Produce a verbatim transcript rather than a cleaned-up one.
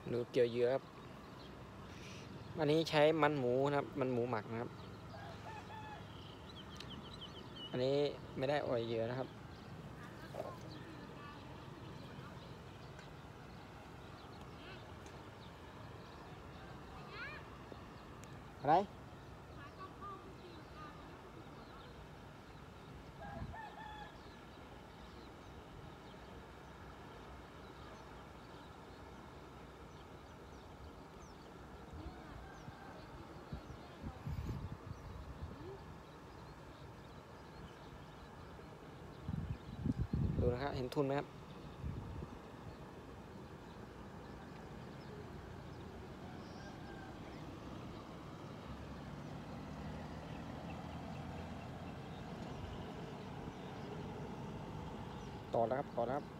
หนูเกี่ยวเยอะครับอันนี้ใช้มันหมูนะครับมันหมูหมักนะครับอันนี้ไม่ได้อ่อยเยอะนะครับอะไรดูนะครับเห็นทุนไหมครับต่อแล้วครับต่อแล้วครับ